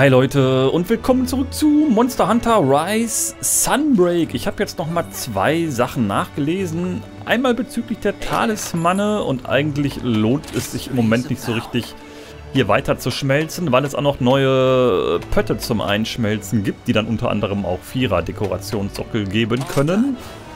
Hi Leute und willkommen zurück zu Monster Hunter Rise Sunbreak. Ich habe jetzt nochmal zwei Sachen nachgelesen. Einmal bezüglich der Talismane und eigentlich lohnt es sich im Moment nicht so richtig hier weiter zu schmelzen, weil es auch noch neue Pötte zum Einschmelzen gibt, die dann unter anderem auch Vierer-Dekorationssockel geben können.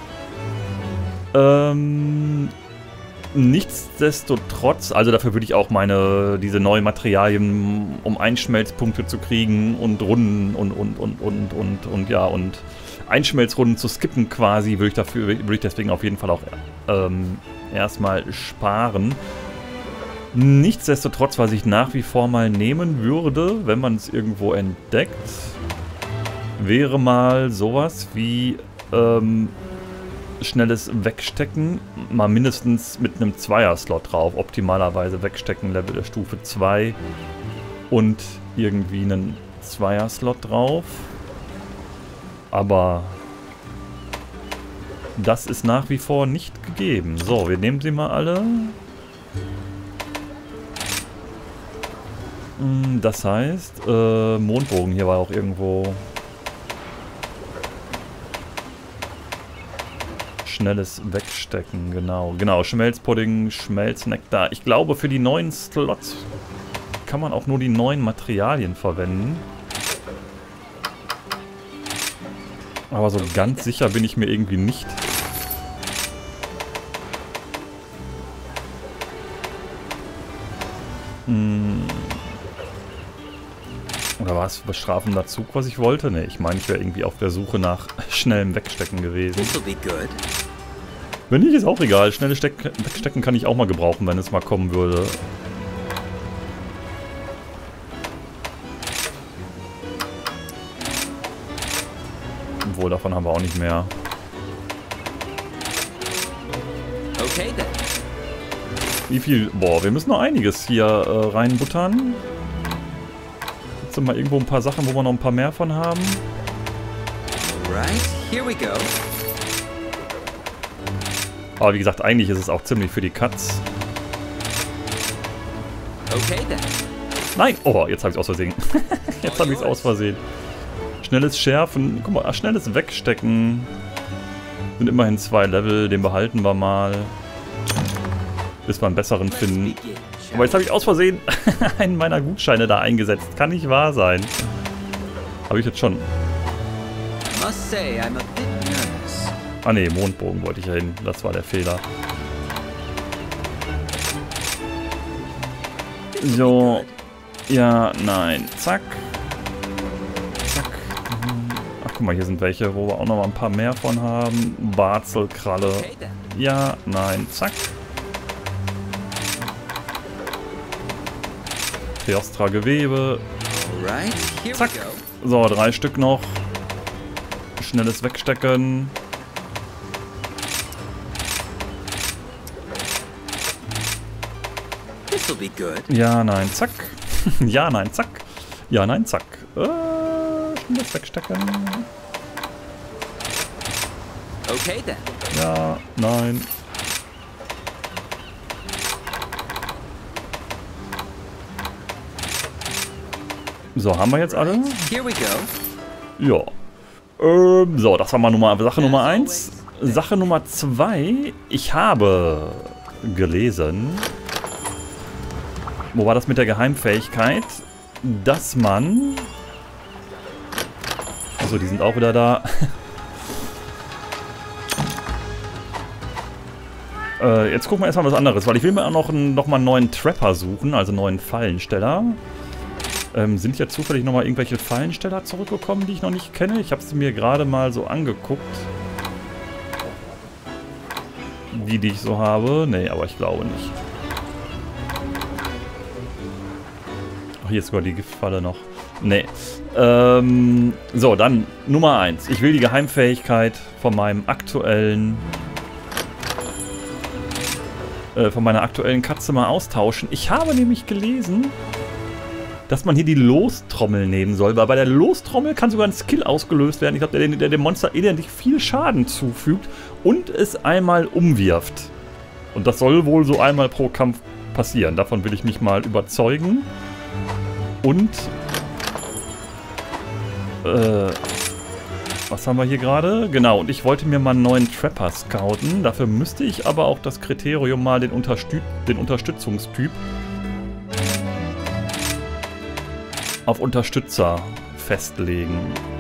Nichtsdestotrotz, also dafür würde ich auch diese neuen Materialien, um Einschmelzpunkte zu kriegen und Runden und Einschmelzrunden zu skippen quasi, würde ich deswegen auf jeden Fall auch erstmal sparen. Nichtsdestotrotz, was ich nach wie vor mal nehmen würde, wenn man es irgendwo entdeckt, wäre mal sowas wie schnelles Wegstecken, mal mindestens mit einem Zweier-Slot drauf, optimalerweise Wegstecken Level der Stufe 2 und irgendwie einen Zweier-Slot drauf. Aber das ist nach wie vor nicht gegeben. So, wir nehmen sie mal alle. Das heißt, Mondbogen hier war auch irgendwo. Schnelles Wegstecken, genau. Schmelzpudding, Schmelznektar. Ich glaube, für die neuen Slots kann man auch nur die neuen Materialien verwenden. Aber so ganz sicher bin ich mir irgendwie nicht. Oder war es bestrafender Zug, was ich wollte? Ne, ich meine, ich wäre irgendwie auf der Suche nach schnellem Wegstecken gewesen. Wenn nicht, ist auch egal. Schnelles Wegstecken kann ich auch mal gebrauchen, wenn es mal kommen würde. Obwohl, davon haben wir auch nicht mehr. Okay, dann. Wie viel? Boah, wir müssen noch einiges hier reinbuttern. Jetzt mal irgendwo ein paar Sachen, wo wir noch ein paar mehr von haben. Alright, here we go. Aber wie gesagt, eigentlich ist es auch ziemlich für die Cuts. Okay, then. Nein! Oh, jetzt habe ich es aus Versehen. Jetzt habe ich es aus Versehen. Schnelles Schärfen. Guck mal, schnelles Wegstecken. Sind immerhin 2 Level. Den behalten wir mal. Bis wir einen besseren finden. Aber jetzt habe ich aus Versehen einen meiner Gutscheine da eingesetzt. Kann nicht wahr sein. Habe ich jetzt schon. Ah ne, Mondbogen wollte ich ja hin. Das war der Fehler. So. Ja, nein. Zack. Zack. Ach, guck mal, hier sind welche, wo wir auch noch mal ein paar mehr von haben. Barzelkralle. Ja, nein. Zack. Theostra Gewebe. Zack. So, 3 Stück noch. Schnelles Wegstecken. Ja, nein, zack. Ja, nein, zack. Ja, nein, zack. Schnelles Wegstecken. Okay, dann. Ja, nein. So, haben wir jetzt alle? Ja. So, das war mal Sache Nummer 1. Sache Nummer 2. Ich habe gelesen, wo war das mit der Geheimfähigkeit, dass man... Achso, die sind auch wieder da. Jetzt gucken wir erstmal was anderes, weil ich will mir auch noch mal einen neuen Trapper suchen, also einen neuen Fallensteller. Sind ja zufällig nochmal irgendwelche Fallensteller zurückgekommen, die ich noch nicht kenne? Ich habe sie mir gerade mal so angeguckt. Die ich so habe. Nee, aber ich glaube nicht. Ach, hier ist sogar die Giftfalle noch. Nee. So, dann Nummer 1. Ich will die Geheimfähigkeit von meinem aktuellen... von meiner aktuellen Katze mal austauschen. Ich habe nämlich gelesen, dass man hier die Lostrommel nehmen soll, weil bei der Lostrommel kann sogar ein Skill ausgelöst werden. Ich glaube, der dem Monster identisch viel Schaden zufügt und es einmal umwirft. Und das soll wohl so einmal pro Kampf passieren. Davon will ich mich mal überzeugen. Und Was haben wir hier gerade? Genau, und ich wollte mir mal einen neuen Trapper scouten. Dafür müsste ich aber auch das Kriterium mal den Unterstützungstyp auf Unterstützer festlegen.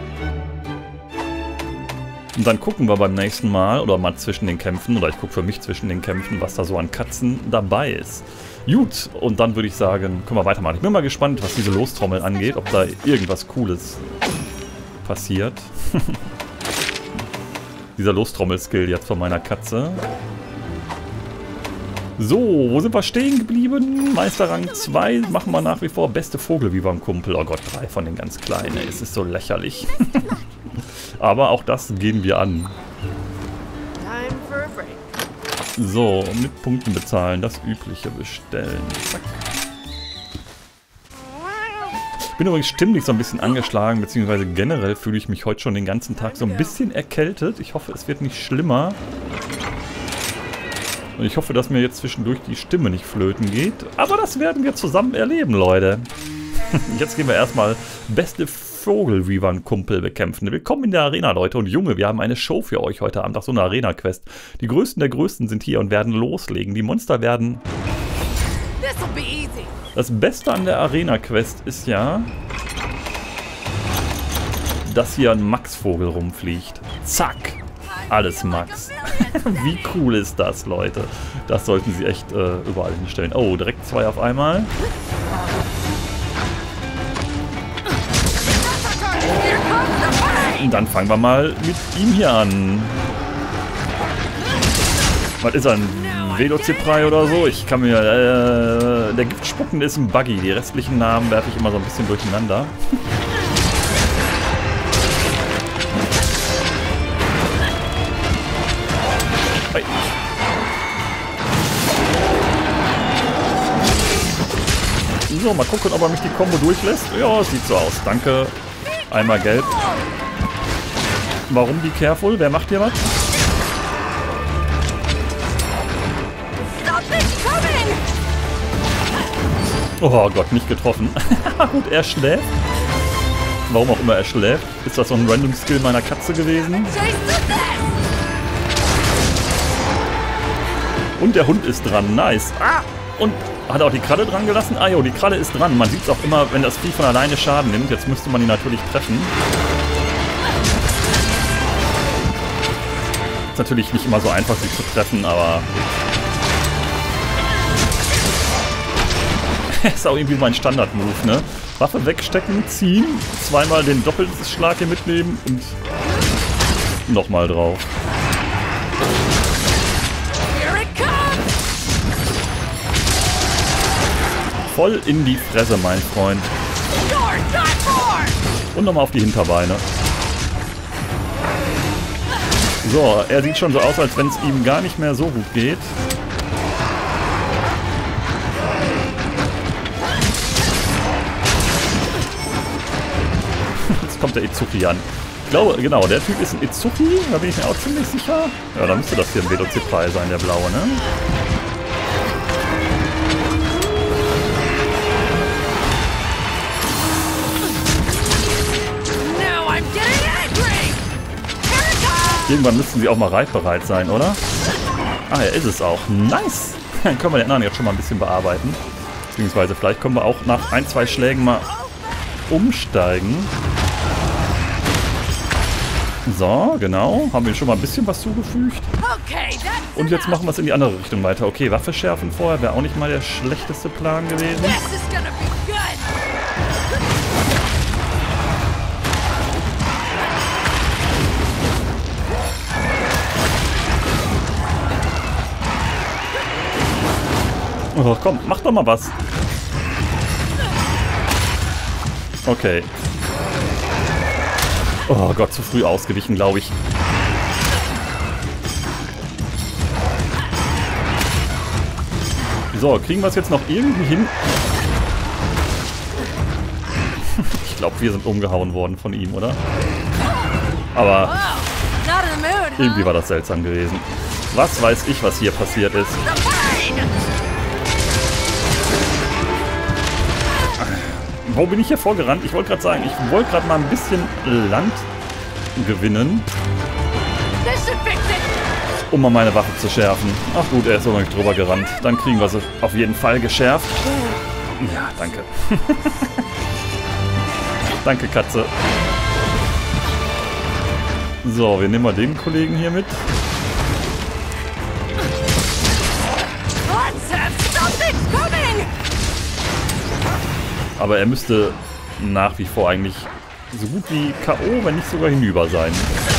Und dann gucken wir beim nächsten Mal, oder mal zwischen den Kämpfen, oder ich gucke für mich zwischen den Kämpfen, was da so an Katzen dabei ist. Gut, und dann würde ich sagen, können wir weitermachen. Ich bin mal gespannt, was diese Lostrommel angeht, ob da irgendwas Cooles passiert. Dieser Lostrommel-Skill jetzt von meiner Katze. So, wo sind wir stehen geblieben? Meisterrang 2 machen wir nach wie vor. Beste Vogel wie beim Kumpel. Oh Gott, 3 von den ganz Kleinen. Es ist so lächerlich. Aber auch das gehen wir an. So, mit Punkten bezahlen. Das Übliche bestellen. Zack. Ich bin übrigens stimmlich so ein bisschen angeschlagen, beziehungsweise generell fühle ich mich heute schon den ganzen Tag so ein bisschen erkältet. Ich hoffe, es wird nicht schlimmer. Und ich hoffe, dass mir jetzt zwischendurch die Stimme nicht flöten geht. Aber das werden wir zusammen erleben, Leute. Jetzt gehen wir erstmal beste Vogel wie beim Kumpel bekämpfen. Willkommen in der Arena, Leute. Und Junge, wir haben eine Show für euch heute Abend. Ach, so eine Arena-Quest. Die Größten der Größten sind hier und werden loslegen. Die Monster werden... Das Beste an der Arena-Quest ist ja, dass hier ein Max-Vogel rumfliegt. Zack! Alles Max. Wie cool ist das, Leute? Das sollten sie echt überall hinstellen. Oh, direkt 2 auf einmal. Und dann fangen wir mal mit ihm hier an. Was ist er, ein Velociprai oder so? Ich kann mir... der Giftspuckende ist ein Buggy. Die restlichen Namen werfe ich immer so ein bisschen durcheinander. Hey. So, mal gucken, ob er mich die Combo durchlässt. Ja, sieht so aus. Danke. Einmal gelb. Warum die Careful? Wer macht hier was? Oh Gott, nicht getroffen. Gut, er schläft. Warum auch immer er schläft. Ist das so ein Random Skill meiner Katze gewesen? Und der Hund ist dran. Nice. Ah! Und hat er auch die Kralle dran gelassen? Ah jo, die Kralle ist dran. Man sieht es auch immer, wenn das Vieh von alleine Schaden nimmt. Jetzt müsste man ihn natürlich treffen. Ist natürlich nicht immer so einfach, sie zu treffen, aber... ist auch irgendwie mein Standard-Move, ne? Waffe wegstecken, ziehen, zweimal den Doppelschlag hier mitnehmen und nochmal drauf. Voll in die Fresse, mein Freund. Und nochmal auf die Hinterbeine. So, er sieht schon so aus, als wenn es ihm gar nicht mehr so gut geht. Jetzt kommt der Itsuki an. Ich glaube, genau, der Typ ist ein Itsuki, da bin ich mir auch ziemlich sicher. Ja, da müsste das hier ein Velociprai sein, der blaue, ne? Irgendwann müssten sie auch mal reitbereit sein, oder? Ah, er ist es auch. Nice! Dann können wir den anderen jetzt schon mal ein bisschen bearbeiten. Beziehungsweise vielleicht können wir auch nach 1, 2 Schlägen mal umsteigen. So, genau. Haben wir schon mal ein bisschen was zugefügt. Und jetzt machen wir es in die andere Richtung weiter. Okay, Waffe schärfen vorher wäre auch nicht mal der schlechteste Plan gewesen. Oh, komm, mach doch mal was. Okay. Oh Gott, zu früh ausgewichen, glaube ich. So, kriegen wir es jetzt noch irgendwie hin? Ich glaube, wir sind umgehauen worden von ihm, oder? Aber irgendwie war das seltsam gewesen. Was weiß ich, was hier passiert ist. Wo bin ich hier vorgerannt? Ich wollte gerade sagen, ich wollte gerade mal ein bisschen Land gewinnen. Um mal meine Waffe zu schärfen. Ach gut, er ist noch nicht drüber gerannt. Dann kriegen wir sie auf jeden Fall geschärft. Ja, danke. Danke, Katze. So, wir nehmen mal den Kollegen hier mit. Aber er müsste nach wie vor eigentlich so gut wie K.O., wenn nicht sogar hinüber sein.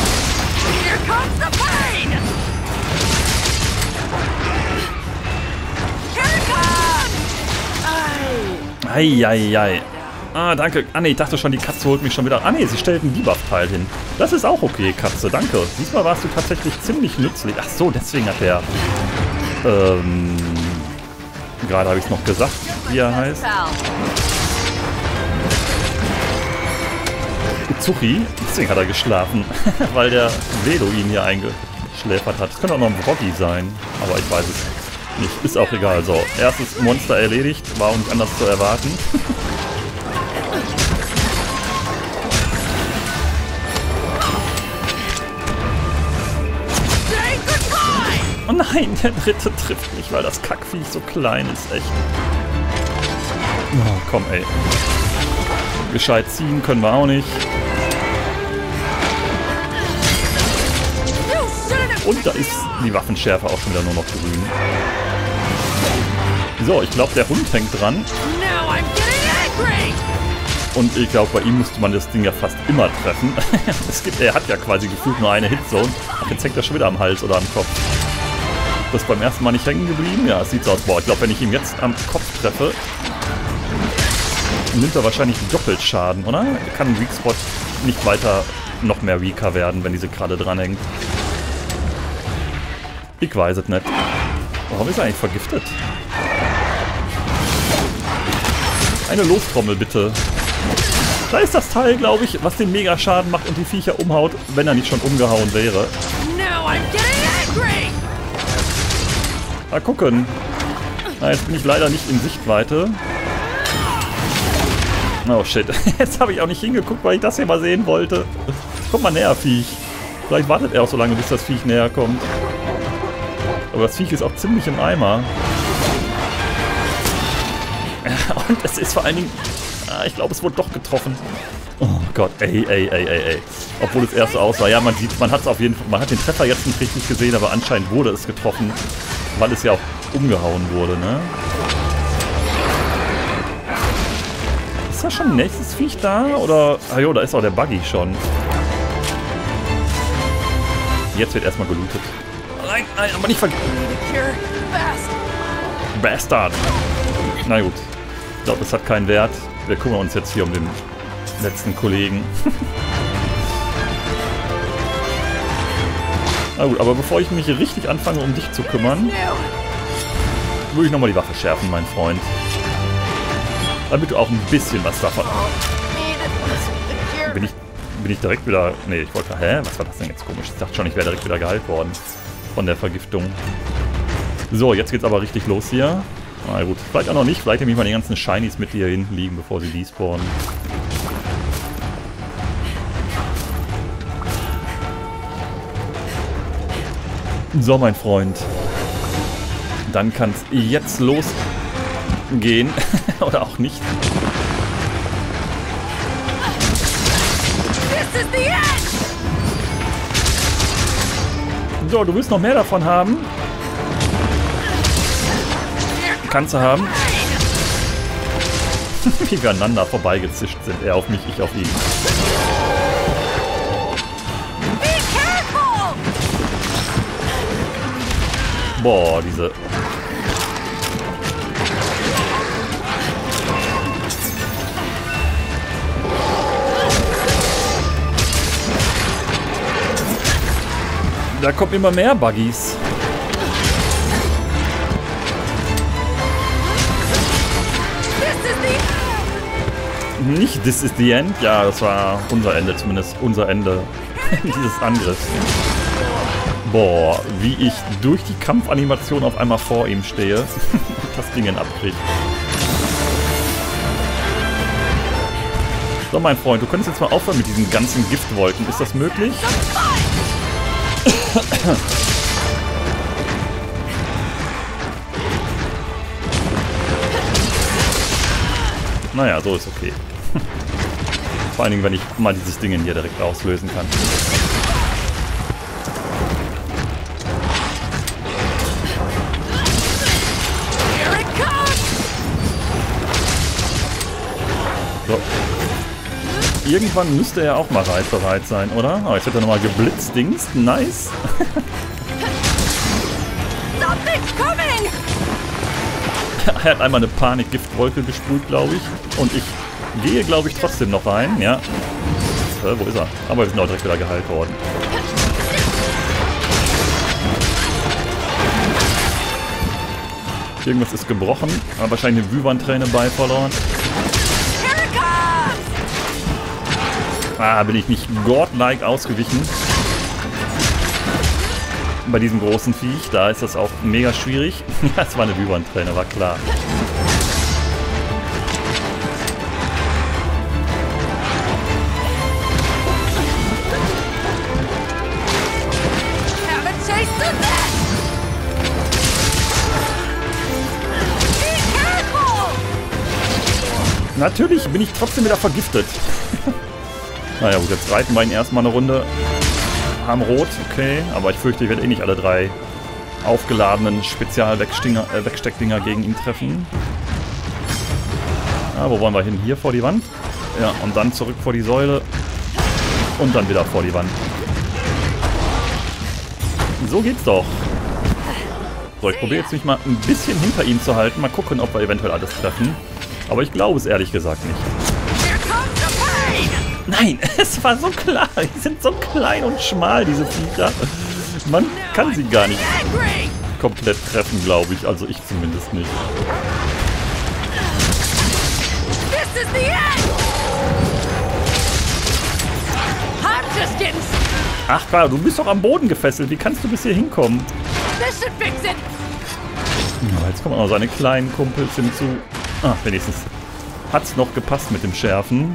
Eieiei. Ah, danke. Ah ne, ich dachte schon, die Katze holt mich schon wieder. Ah ne, sie stellt einen Debuff-Teil hin. Das ist auch okay, Katze, danke. Diesmal warst du tatsächlich ziemlich nützlich. Ach so, deswegen hat der... gerade habe ich es noch gesagt, wie er heißt. Uzuchi, deswegen hat er geschlafen, weil der Velo ihn hier eingeschläfert hat. Das könnte auch noch ein Broggy sein, aber ich weiß es nicht. Ist auch egal. So, erstes Monster erledigt, war auch nicht anders zu erwarten. Oh nein, der dritte trifft mich, weil das Kackviech so klein ist, echt. Oh, komm, ey. Gescheit ziehen können wir auch nicht. Und da ist die Waffenschärfe auch schon wieder nur noch grün. So, ich glaube, der Hund hängt dran. Und ich glaube, bei ihm müsste man das Ding ja fast immer treffen. Er hat ja quasi gefühlt nur eine Hitzone. Ach, jetzt hängt er schon wieder am Hals oder am Kopf. Das ist beim ersten Mal nicht hängen geblieben? Ja, es sieht so aus. Boah, ich glaube, wenn ich ihn jetzt am Kopf treffe, nimmt er wahrscheinlich doppelt Schaden, oder? Kann ein Weak Spot nicht weiter noch mehr weaker werden, wenn diese Kralle dranhängt. Ich weiß es nicht. Warum ist er eigentlich vergiftet? Eine Lostrommel, bitte. Da ist das Teil, glaube ich, was den Mega-Schaden macht und die Viecher umhaut, wenn er nicht schon umgehauen wäre. Mal gucken. Na, jetzt bin ich leider nicht in Sichtweite. Oh shit. Jetzt habe ich auch nicht hingeguckt, weil ich das hier mal sehen wollte. Komm mal näher, Viech. Vielleicht wartet er auch so lange, bis das Viech näher kommt. Aber das Viech ist auch ziemlich im Eimer. Und es ist vor allen Dingen... ich glaube, es wurde doch getroffen. Oh Gott, ey. Obwohl es erst so aussah. Ja, man sieht, man hat es auf jeden Fall... Man hat den Treffer jetzt nicht richtig gesehen, aber anscheinend wurde es getroffen. Weil es ja auch umgehauen wurde, ne? Ist da schon ein nächstes Viech da? Oder... Ah jo, da ist auch der Buggy schon. Jetzt wird erstmal gelootet. Nein, aber nicht vergessen. Bastard. Na gut. Ich glaube, das hat keinen Wert. Wir kümmern uns jetzt hier um den letzten Kollegen. Na gut, aber bevor ich mich hier richtig anfange, um dich zu kümmern, würde ich nochmal die Waffe schärfen, mein Freund. Damit du auch ein bisschen was davon... Bin ich direkt wieder... Nee, ich wollte... Hä? Was war das denn jetzt komisch? Ich dachte schon, ich wäre direkt wieder geheilt worden. Von der Vergiftung. So, jetzt geht's aber richtig los hier. Na gut, vielleicht auch noch nicht. Vielleicht nehme ich mal die ganzen Shinies mit, die hier hinten liegen, bevor sie despawnen. So, mein Freund. Dann kann es jetzt losgehen. Oder auch nicht. So, du willst noch mehr davon haben? Kannst du haben. Wie wir aneinander vorbeigezischt sind. Er auf mich, ich auf ihn. Boah, diese... Da kommen immer mehr Buggies. Nicht This is the End? Ja, das war unser Ende, zumindest unser Ende dieses Angriffs. Boah, wie ich durch die Kampfanimation auf einmal vor ihm stehe und das Ding abkriege. So, mein Freund, du könntest jetzt mal aufhören mit diesen ganzen Giftwolken. Ist das möglich? Naja, so ist okay. Vor allen Dingen, wenn ich mal dieses Ding hier direkt auslösen kann. So. Irgendwann müsste er auch mal reitbereit sein, oder? Oh, jetzt wird er nochmal geblitzdingst. Nice. Er hat einmal eine Panik-Giftwolke gesprüht, glaube ich. Und ich gehe, glaube ich, trotzdem noch rein. Ja. Wo ist er? Aber wir sind auch direkt wieder geheilt worden. Irgendwas ist gebrochen. Aber wahrscheinlich eine Wyvern-Träne bei verloren. Ah, bin ich nicht godlike ausgewichen. Bei diesem großen Viech, da ist das auch mega schwierig. Das war eine Wyvern-Träne, war klar. Natürlich bin ich trotzdem wieder vergiftet. Naja gut, jetzt reiten wir ihn erstmal eine Runde. Haben rot, okay. Aber ich fürchte, ich werde eh nicht alle drei aufgeladenen Spezial-Wegsteckdinger gegen ihn treffen. Ja, wo wollen wir hin? Hier vor die Wand. Ja, und dann zurück vor die Säule. Und dann wieder vor die Wand. So geht's doch. So, ich probiere jetzt mich mal ein bisschen hinter ihm zu halten. Mal gucken, ob wir eventuell alles treffen. Aber ich glaube es ehrlich gesagt nicht. Nein, es war so klar. Die sind so klein und schmal, diese Viecher. Man kann sie gar nicht komplett treffen, glaube ich. Also ich zumindest nicht. Ach klar, du bist doch am Boden gefesselt. Wie kannst du bis hier hinkommen? Ja, jetzt kommen auch noch seine kleinen Kumpels hinzu. Ah, wenigstens hat's noch gepasst mit dem Schärfen.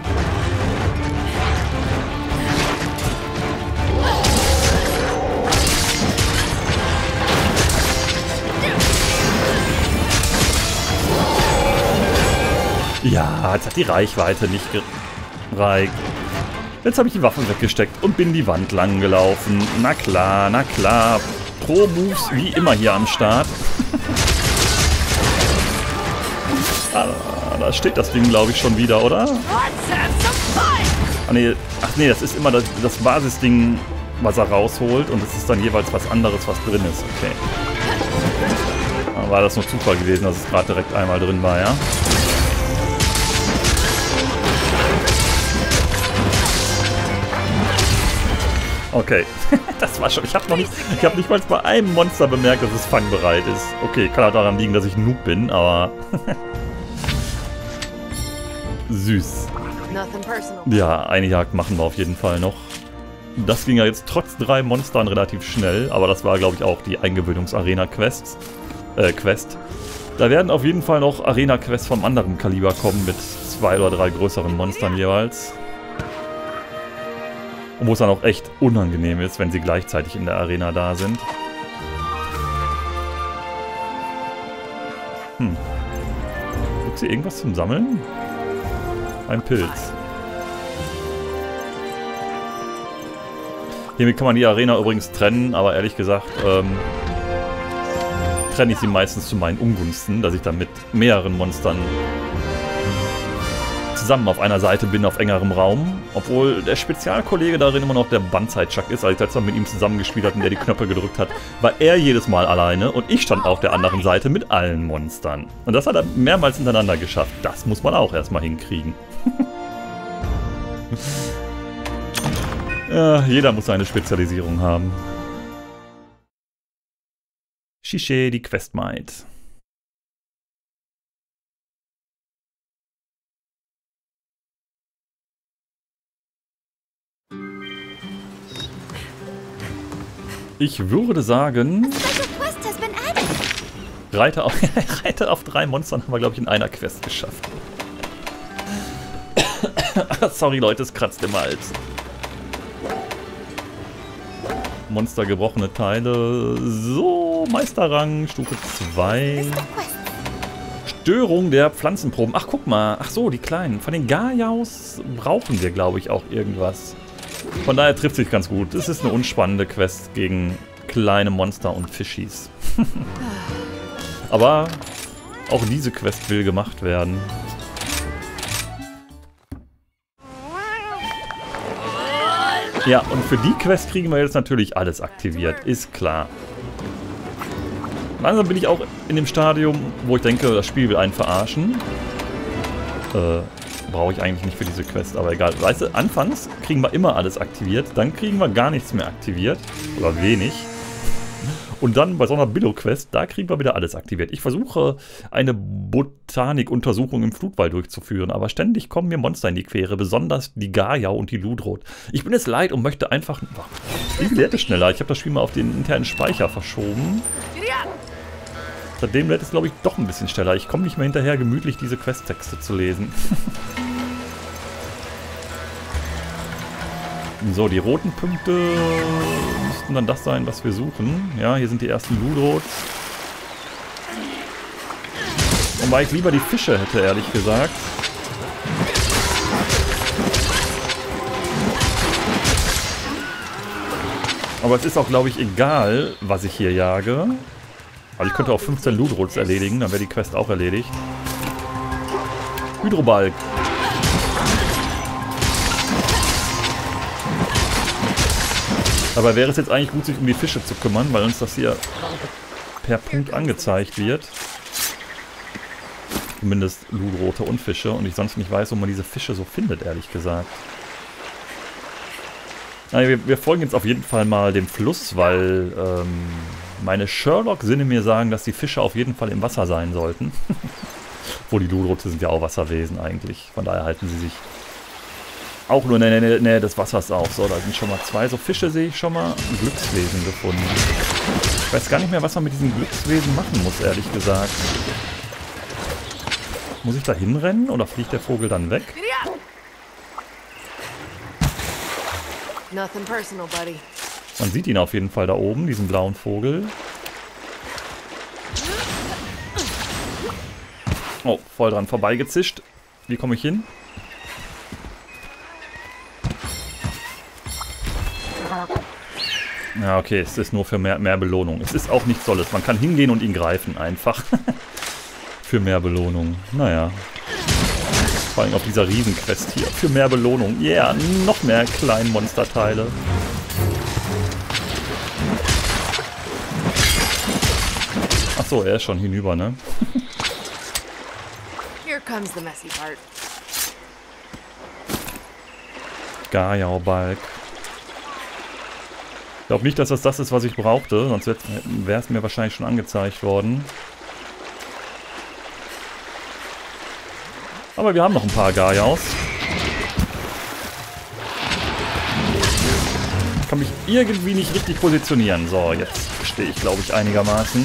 Ja, jetzt hat die Reichweite nicht gereicht. Jetzt habe ich die Waffen weggesteckt und bin die Wand lang gelaufen. Na klar, na klar. Pro-Moves wie immer hier am Start. Ah, da steht das Ding, glaube ich, schon wieder, oder? Ah, nee. Ach nee, das ist immer das Basisding, was er rausholt. Und es ist dann jeweils was anderes, was drin ist. Okay. Da war das nur Zufall gewesen, dass es gerade direkt einmal drin war, ja? Okay, das war schon. Ich habe nicht mal bei einem Monster bemerkt, dass es fangbereit ist. Okay, kann auch daran liegen, dass ich Noob bin, aber süß. Ja, eine Jagd machen wir auf jeden Fall noch. Das ging ja jetzt trotz 3 Monstern relativ schnell, aber das war, glaube ich, auch die Eingewöhnungs-Arena-Quest. Da werden auf jeden Fall noch Arena-Quests vom anderen Kaliber kommen, mit 2 oder 3 größeren Monstern jeweils. Und wo es dann auch echt unangenehm ist, wenn sie gleichzeitig in der Arena da sind. Gibt es hier irgendwas zum Sammeln? Ein Pilz. Hiermit kann man die Arena übrigens trennen, aber ehrlich gesagt trenne ich sie meistens zu meinen Ungunsten, dass ich dann mit mehreren Monstern zusammen auf einer Seite bin, auf engerem Raum. Obwohl der Spezialkollege darin immer noch der Banzai-Chuck ist. Als ich letztes Mal mit ihm zusammengespielt habe und der die Knöpfe gedrückt hat, war er jedes Mal alleine und ich stand auf der anderen Seite mit allen Monstern. Und das hat er mehrmals hintereinander geschafft. Das muss man auch erstmal hinkriegen. Ja, jeder muss seine Spezialisierung haben. Shishe, die Questmaid. Ich würde sagen, Reiter auf 3 Monstern haben wir, glaube ich, in einer Quest geschafft. Sorry Leute, es kratzt im Hals. Monster gebrochene Teile. So, Meisterrang, Stufe 2. Störung der Pflanzenproben. Ach, guck mal. Ach so, die kleinen. Von den Gayaus brauchen wir, glaube ich, auch irgendwas. Von daher trifft sich ganz gut. Es ist eine unspannende Quest gegen kleine Monster und Fischis. Aber auch diese Quest will gemacht werden. Ja, und für die Quest kriegen wir jetzt natürlich alles aktiviert. Ist klar. Langsam bin ich auch in dem Stadium, wo ich denke, das Spiel will einen verarschen. Brauche ich eigentlich nicht für diese Quest, aber egal. Weißt du, anfangs kriegen wir immer alles aktiviert, dann kriegen wir gar nichts mehr aktiviert. Oder wenig. Und dann bei so einer Billo-Quest, da kriegen wir wieder alles aktiviert. Ich versuche, eine Botanikuntersuchung im Flutwald durchzuführen, aber ständig kommen mir Monster in die Quere, besonders die Gayau und die Ludroth. Ich bin es leid und möchte einfach... Wie lädt es schneller? Ich habe das Spiel mal auf den internen Speicher verschoben. Seitdem lädt es, glaube ich, doch ein bisschen schneller. Ich komme nicht mehr hinterher, gemütlich diese Questtexte zu lesen. So, die roten Punkte müssten dann das sein, was wir suchen. Ja, hier sind die ersten Ludroths. Wobei ich lieber die Fische hätte, ehrlich gesagt. Aber es ist auch, glaube ich, egal, was ich hier jage. Also ich könnte auch 15 Ludroths erledigen, dann wäre die Quest auch erledigt. Hydrobalg. Aber wäre es jetzt eigentlich gut, sich um die Fische zu kümmern, weil uns das hier per Punkt angezeigt wird. Zumindest Ludrothe und Fische. Und ich sonst nicht weiß, wo man diese Fische so findet, ehrlich gesagt. Naja, wir folgen jetzt auf jeden Fall mal dem Fluss, weil meine Sherlock-Sinne mir sagen, dass die Fische auf jeden Fall im Wasser sein sollten. Wo die Ludrothe sind ja auch Wasserwesen eigentlich. Von daher halten sie sich auch nur in der Nähe des Wassers auf. So, da sind schon mal 2 so Fische, sehe ich schon mal. Ein Glückswesen gefunden. Ich weiß gar nicht mehr, was man mit diesen Glückswesen machen muss, ehrlich gesagt. Muss ich da hinrennen oder fliegt der Vogel dann weg? Man sieht ihn auf jeden Fall da oben, diesen blauen Vogel. Oh, voll dran vorbeigezischt. Wie komme ich hin? Ja, okay, es ist nur für mehr Belohnung. Es ist auch nichts Tolles. Man kann hingehen und ihn greifen einfach. Für mehr Belohnung. Naja. Vor allem auf dieser Riesenquest hier. Für mehr Belohnung. Yeah, noch mehr Kleinmonsterteile. Achso, er ist schon hinüber, ne? Here comes the messy part. Gayau-Balg. Ich glaube nicht, dass das ist, was ich brauchte. Sonst wäre es mir wahrscheinlich schon angezeigt worden. Aber wir haben noch ein paar Gayaus. Ich kann mich irgendwie nicht richtig positionieren. So, jetzt stehe ich, glaube ich, einigermaßen.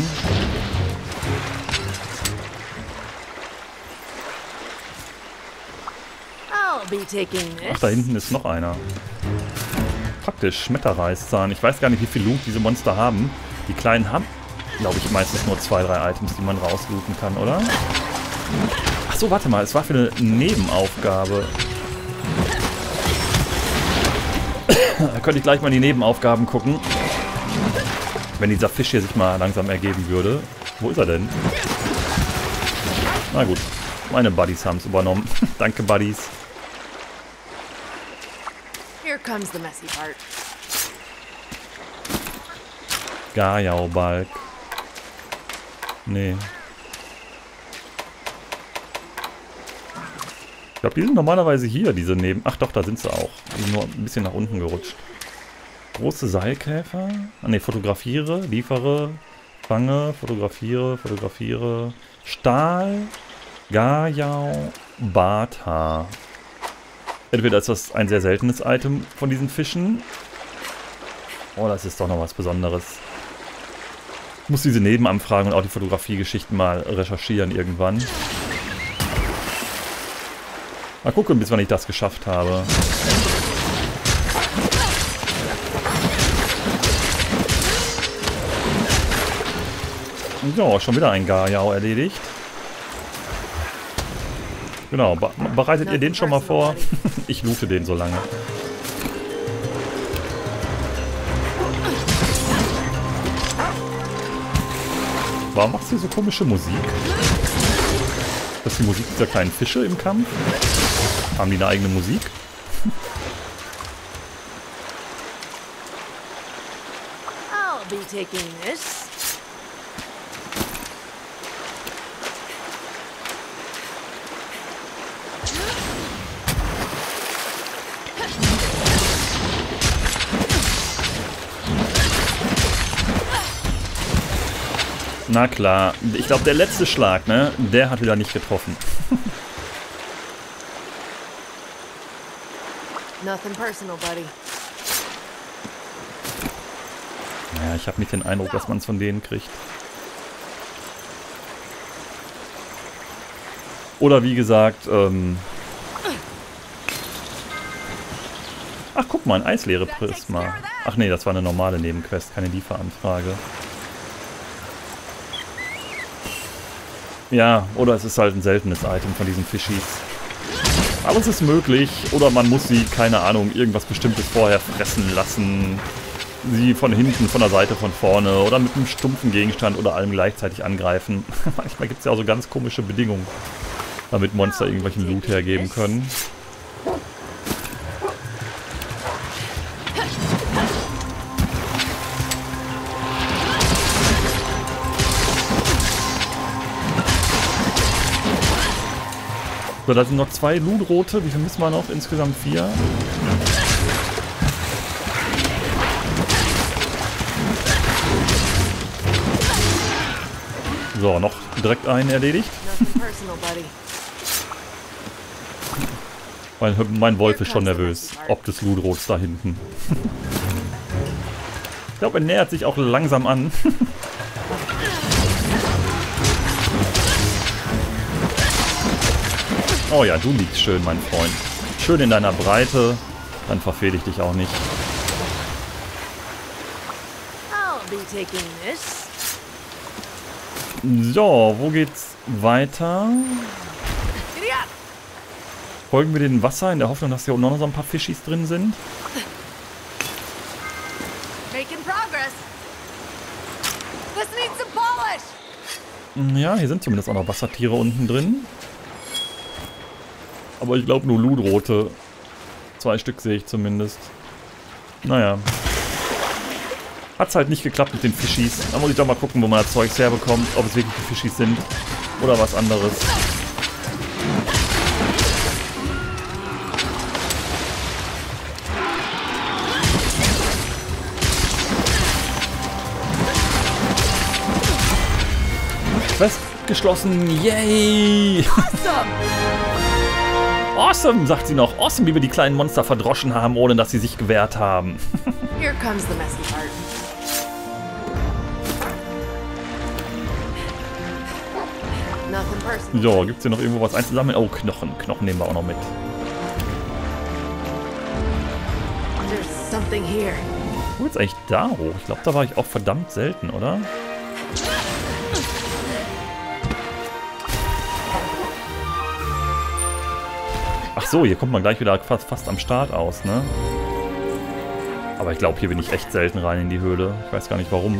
Ach, da hinten ist noch einer. Praktisch, Schmetterreißzahn. Ich weiß gar nicht, wie viel Loot diese Monster haben. Die kleinen haben, glaube ich, meistens nur 2, 3 Items, die man rauslooten kann, oder? Ach so, warte mal, es war für eine Nebenaufgabe. Da könnte ich gleich mal in die Nebenaufgaben gucken. Wenn dieser Fisch hier sich mal langsam ergeben würde. Wo ist er denn? Na gut, meine Buddies haben es übernommen. Danke, Buddies. Here comes the messy part. Gayau-Balg. Nee. Ich glaube, die sind normalerweise hier, diese Neben... Ach doch, da sind sie auch. Die sind nur ein bisschen nach unten gerutscht. Große Seilkäfer. Ah ne, fotografiere, liefere, fange, fotografiere. Stahl, Gayau, Barthaar. Entweder ist das ein sehr seltenes Item von diesen Fischen. Oh, das ist doch noch was Besonderes. Ich muss diese Nebenanfragen und auch die Fotografiegeschichten mal recherchieren irgendwann. Mal gucken, bis wann ich das geschafft habe. Ja, schon wieder ein Garjau erledigt. Genau, bereitet ihr den schon mal vor? Ich loote den so lange. Warum machst du so komische Musik? Das ist die Musik dieser kleinen Fische im Kampf? Haben die eine eigene Musik? I'll be taking this. Na klar, ich glaube der letzte Schlag, ne, der hat wieder nicht getroffen. Nothing personal, buddy. Naja, ich habe nicht den Eindruck, dass man es von denen kriegt. Oder wie gesagt, ach guck mal, ein Eisleere-Prisma. Ach nee, das war eine normale Nebenquest, keine Lieferanfrage. Ja, oder es ist halt ein seltenes Item von diesen Fischis. Aber es ist möglich, oder man muss sie, keine Ahnung, irgendwas Bestimmtes vorher fressen lassen. Sie von hinten, von der Seite, von vorne oder mit einem stumpfen Gegenstand oder allem gleichzeitig angreifen. Manchmal gibt es ja auch so ganz komische Bedingungen, damit Monster irgendwelchen Loot hergeben können. So, da sind noch 2 Loot-Rote. Wie viel müssen wir noch? Insgesamt 4. So, noch direkt einen erledigt. Mein Wolf ist schon nervös, ob des Loot-Rots da hinten. Ich glaube, er nähert sich auch langsam an. Oh ja, du liegst schön, mein Freund. Schön in deiner Breite. Dann verfehle ich dich auch nicht. So, wo geht's weiter? Folgen wir dem Wasser in der Hoffnung, dass hier unten noch so ein paar Fischis drin sind. Ja, hier sind zumindest auch noch Wassertiere unten drin. Aber ich glaube nur Loot-Rote. 2 Stück sehe ich zumindest. Naja. Hat's halt nicht geklappt mit den Fischis. Da muss ich doch mal gucken, wo man das Zeugs herbekommt. Ob es wirklich die Fischis sind. Oder was anderes. Quest geschlossen. Yay! Awesome! Awesome, sagt sie noch. Awesome, wie wir die kleinen Monster verdroschen haben, ohne dass sie sich gewehrt haben. Here comes the messy part. Nothing personal. So, gibt's hier noch irgendwo was einzusammeln? Oh, Knochen. Knochen nehmen wir auch noch mit. There's something here. Wo geht's eigentlich da hoch? Ich glaube, da war ich auch verdammt selten, oder? Ach so, hier kommt man gleich wieder fast am Start aus, ne? Aber ich glaube, hier bin ich echt selten rein in die Höhle. Ich weiß gar nicht warum.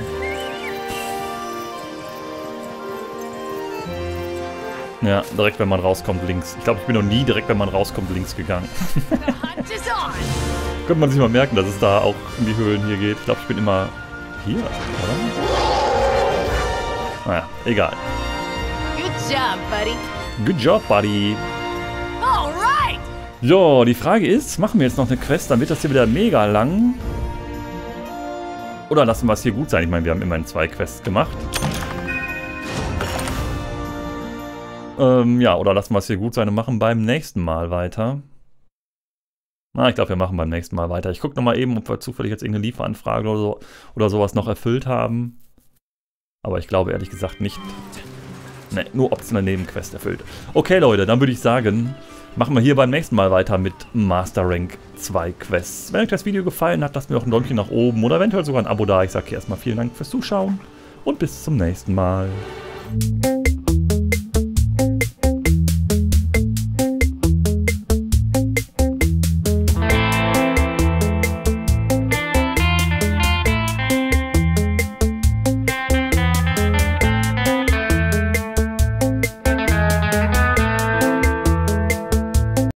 Ja, direkt wenn man rauskommt links. Ich glaube, ich bin noch nie direkt wenn man rauskommt links gegangen. Könnte man sich mal merken, dass es da auch in die Höhlen hier geht. Ich glaube, ich bin immer hier, oder? Naja, egal. Good job, buddy. Good job, buddy. Alright! So, die Frage ist, machen wir jetzt noch eine Quest, dann wird das hier wieder mega lang. Oder lassen wir es hier gut sein? Ich meine, wir haben immerhin 2 Quests gemacht. Ja, oder lassen wir es hier gut sein und machen beim nächsten Mal weiter. Na, ich glaube, wir machen beim nächsten Mal weiter. Ich gucke nochmal eben, ob wir zufällig jetzt irgendeine Lieferanfrage oder sowas noch erfüllt haben. Aber ich glaube ehrlich gesagt nicht. Ne, nur ob es eine Nebenquest erfüllt. Okay, Leute, dann würde ich sagen, machen wir hier beim nächsten Mal weiter mit Master Rank 2 Quests. Wenn euch das Video gefallen hat, lasst mir auch ein Däumchen nach oben oder eventuell sogar ein Abo da. Ich sage hier erstmal vielen Dank fürs Zuschauen und bis zum nächsten Mal.